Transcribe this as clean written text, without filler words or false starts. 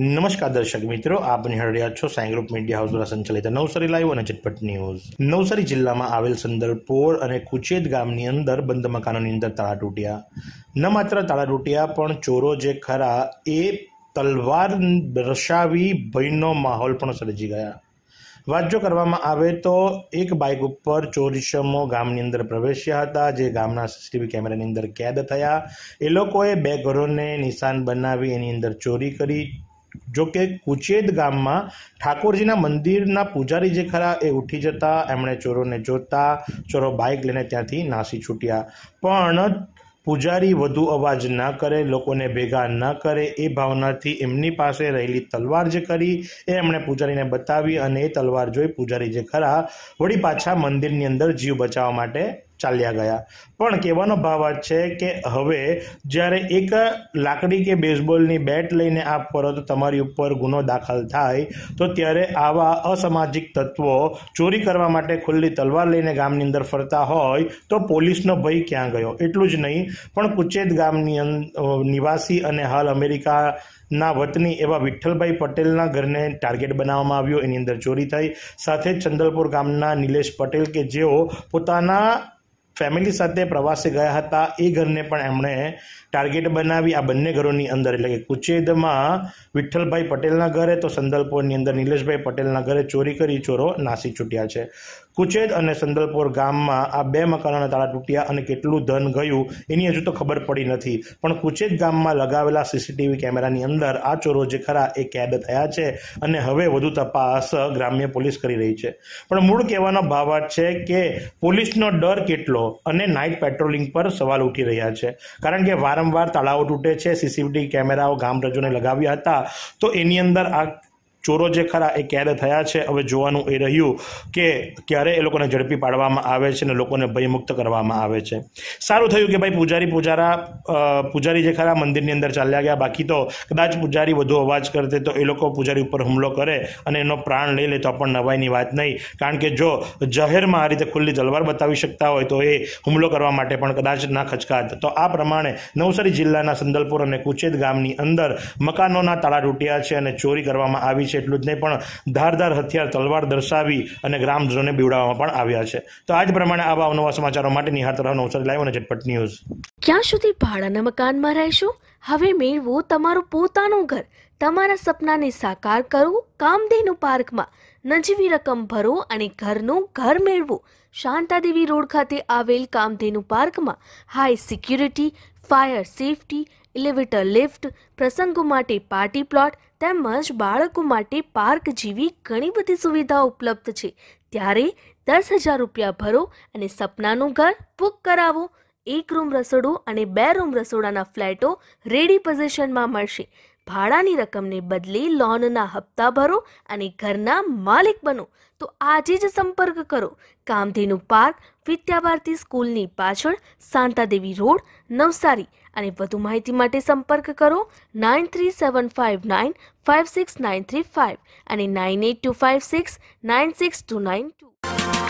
નમસ્કાર દર્શક મિત્રો, આપ નિહાળી રહ્યા છો સાઈ ગ્રુપ મીડિયા હાઉસ દ્વારા સંચાલિત નવસારી લાઈવ અને ઝટપટ ન્યૂઝ। નવસારી જિલ્લામાં આવેલ સંદલપોર અને કુચેદ ગામની અંદર બંધ મકાનોની અંદર તાળા તૂટ્યા। ન માત્ર તાળા તૂટ્યા પણ ચોરો જે ખરા એ તલવાર દર્શાવી ભયનો માહોલ પણ સર્જી ગયા। વાત જો કરવામાં આવે તો એક બાઇક ઉપર ચોરીશમો ગામની અંદર પ્રવેશ્યા હતા, જે ગામના સીસીટીવી કેમેરાની અંદર કેદ થયા। એ લોકોએ બે ઘરોને નિશાન બનાવી એની અંદર ચોરી કરી। જો કે કુચેદ ગામમાં ઠાકોરજીના મંદિરના પૂજારી જે ખરા એ ઉઠી જતા એમણે ચોરોને જોતા ચોરો બાઇક લઈને ત્યાંથી નાસી છૂટ્યા। પણ પૂજારી વધુ અવાજ ન કરે, લોકોને ભેગા ન કરે એ ભાવનાથી એમની પાસે રહેલી તલવાર જે કરી એ એમણે પૂજારીને બતાવી અને એ તલવાર જોઈ પૂજારી જે ખરા વળી પાછા મંદિરની અંદર જીવ બચાવવા માટે ચાલ્યા ગયા। પણ કહેવાનો ભાવ છે કે હવે જ્યારે એક લાકડી કે બેઝબોલની બેટ લઈને આપ ફરો તો તમારી ઉપર ગુનો દાખલ થાય, તો ત્યારે આવા અસામાજિક તત્વો ચોરી કરવા માટે ખુલ્લી તલવાર લઈને ગામની અંદર ફરતા હોય તો પોલીસનો ભય ક્યાં ગયો? એટલું જ નહીં, પણ કુચેદ ગામની નિવાસી અને હાલ અમેરિકાના વતની એવા વિઠ્ઠલભાઈ પટેલના ઘરને ટાર્ગેટ બનાવવામાં આવ્યો, એની અંદર ચોરી થઈ। સાથે જ ચંદલપુર ગામના નિલેશ પટેલ કે જેઓ પોતાના ફેમિલી સાથે પ્રવાસે ગયા હતા એ ઘરને પણ એમણે ટાર્ગેટ બનાવી। આ બંને ઘરોની અંદર એટલે કે કુચેદમાં વિઠ્ઠલભાઈ પટેલના ઘરે તો સંદલપુરની અંદર નિલેશભાઈ પટેલના ઘરે ચોરી કરી ચોરો નાસી છૂટ્યા છે। કુચેદ અને સંદલપુર ગામમાં આ બે મકાનોના તાળા તૂટ્યા અને કેટલું ધન ગયું એની હજુ તો ખબર પડી નથી, પણ કુચેદ ગામમાં લગાવેલા સીસીટીવી કેમેરાની અંદર આ ચોરો જે ખરા એ કેદ થયા છે અને હવે વધુ તપાસ ગ્રામ્ય પોલીસ કરી રહી છે। પણ મૂળ કહેવાનો ભાવ છે કે પોલીસનો ડર કેટલો અને નાઇટ પેટ્રોલિંગ પર સવાલ ઉઠી રહ્યા છે, કારણ કે વારંવાર તાળાઓ તૂટે છે। સીસીટીવી કેમેરાઓ ગામરજોને લગાવ્યા હતા તો એની અંદર આ ચોરો જે ખરા એ કેદ થયા છે। હવે જોવાનું એ રહ્યું કે ક્યારે એ લોકોને ઝડપી પાડવામાં આવે છે અને લોકોને ભયમુક્ત કરવામાં આવે છે। સારું થયું કે ભાઈ પૂજારી જે ખરા મંદિરની અંદર ચાલ્યા ગયા, બાકી તો કદાચ પૂજારી વધુ અવાજ કરતે તો એ લોકો પૂજારી ઉપર હુમલો કરે અને એનો પ્રાણ લઈ લે તો પણ નવાઈની વાત નહીં, કારણ કે જો જાહેરમાં આ રીતે ખુલ્લી તલવાર બતાવી શકતા હોય તો એ હુમલો કરવા માટે પણ કદાચ ના ખચકાત। તો આ પ્રમાણે નવસારી જિલ્લાના સંદલપુર અને કુચેદ ગામની અંદર મકાનોના તાળા તૂટ્યા છે અને ચોરી કરવામાં આવી છે। એટલું જ નહીં, પણ ધારદાર હથિયાર તલવાર દર્શાવી અને ગ્રામજનોને બીવડાવવામાં પણ આવ્યા છે। તો આજ પ્રમાણે આવા અવનવા સમાચારો માટે નિહાળતા રહો નવસારી લાઈવ અને ઝટપટ ન્યૂઝ। ક્યાં સુધી ભાડાના મકાનમાં રહેશો? હવે મેળવો તમારું પોતાનું ઘર। તમારા સપનાને સાકાર કરો કામધેનુ પાર્કમાં। નજીવી રકમ ભરો અને ઘરનું ઘર મેળવો। શાંતાદેવી રોડ ખાતે આવેલ કામધેનુ પાર્કમાં high security, fire safety, elevator lift, પ્રસંગો માટે પાર્ટી પ્લોટ તેમજ બાળકો માટે પાર્ક જેવી ઘણી બધી સુવિધાઓ ઉપલબ્ધ છે। ત્યારે 10,000 રૂપિયા ભરો અને સપનાનું ઘર બુક કરાવો। 1 રૂમ રસોડું અને 2 રૂમ રસોડાના ફ્લેટો રેડી પોઝિશનમાં મળશે। ભાડાની રકમને બદલે લોનના હપ્તા ભરો અને ઘરના માલિક બનો। તો આજે જ સંપર્ક કરો કામધેનુ પાર્ક, વિદ્યાભારતી સ્કૂલની પાછળ, શાંતાદેવી રોડ, નવસારી। અને વધુ માહિતી માટે સંપર્ક કરો 9375956935 અને 9825696292।